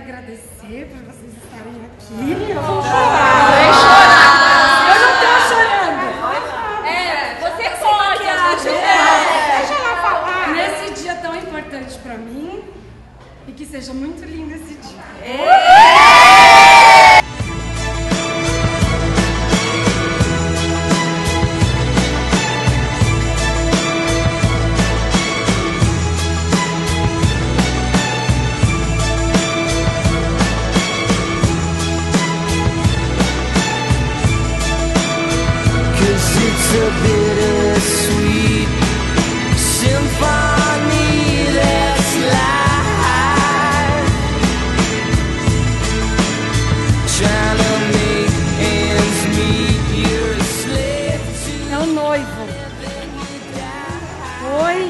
agradecer por vocês estarem aqui. Eu vou chorar. Vai chorar. Eu não tô chorando. Você pode. Deixa ela falar. Nesse dia tão importante pra mim e que seja muito lindo esse dia. It's a bittersweet symphony that's life, trying to make ends meet. You're a slave to É o noivo. Oi.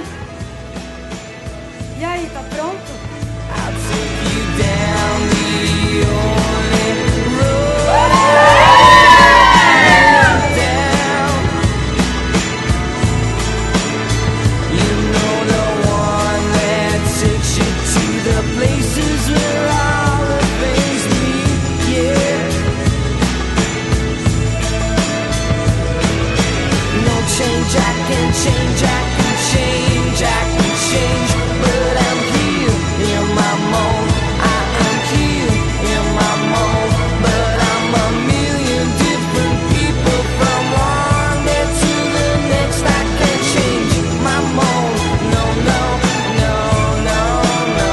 E aí, tá pronto? I'll take you down the only road. Places where all the things meet, yeah. No change, I can change, I can change, I can change. But I'm here in my mold, I am here in my mold. But I'm a million different people from one day to the next. I can't change my mold, no, no, no, no, no.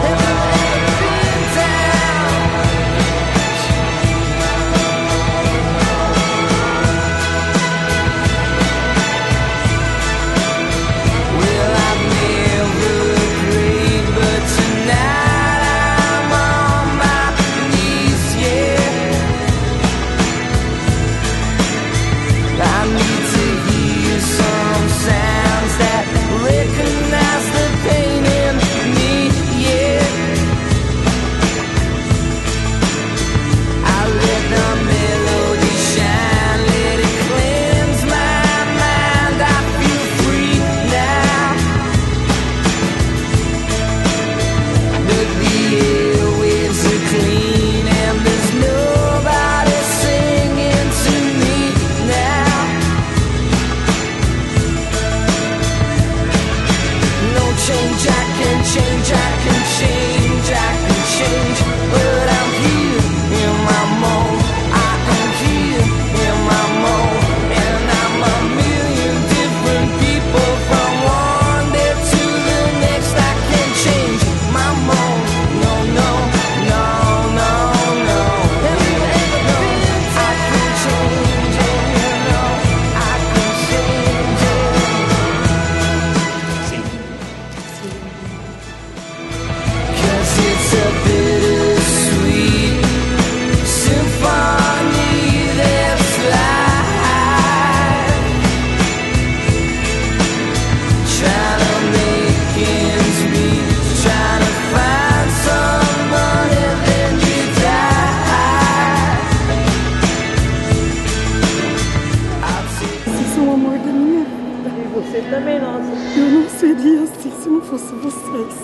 Também nossa. Eu não seria assim se não fosse vocês.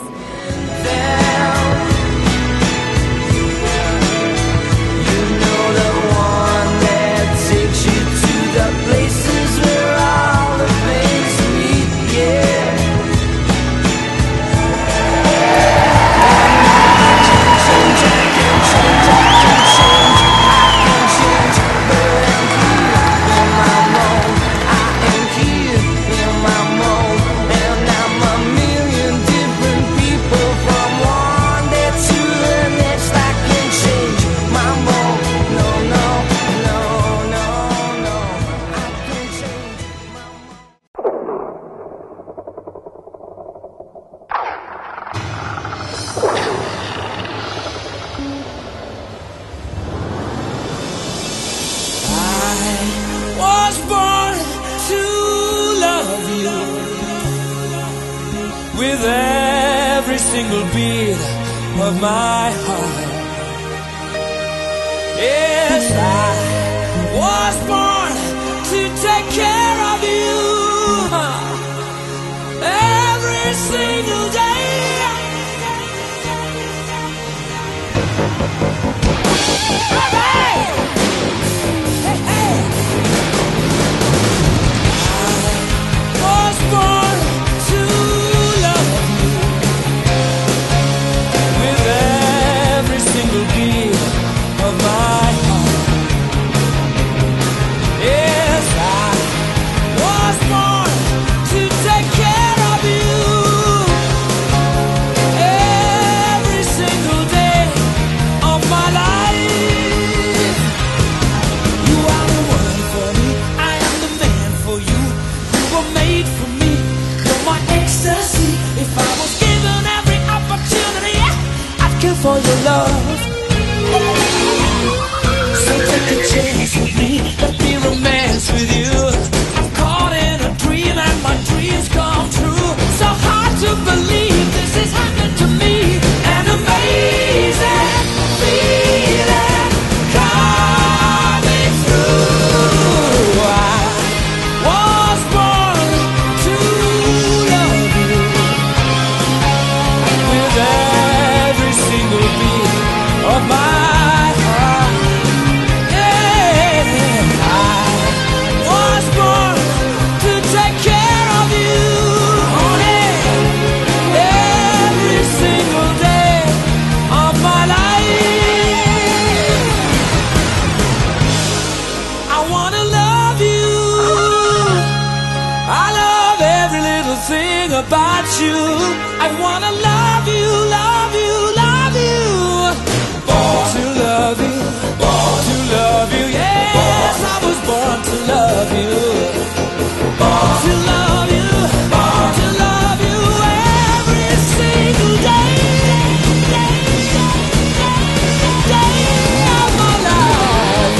With every single beat of my heart. Yes, I was born to take care of you every single day. For your love, so take a chance with me. Let me romance with you. I'm caught in a dream and my dreams come true. So hard to believe this is happening to me. An amazing feeling coming through. I was born to love you with every single beat of my heart. Yeah, I was born to take care of you, honey, every single day of my life. I wanna love you. I love every little thing about you. I wanna love you, love you, love you. Born to love you, born to love you. Yes, I was born to love you. Born to love you, born to love you every single day, day of my life.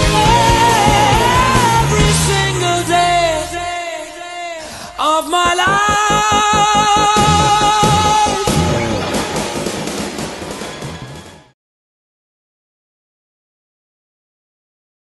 Of my life.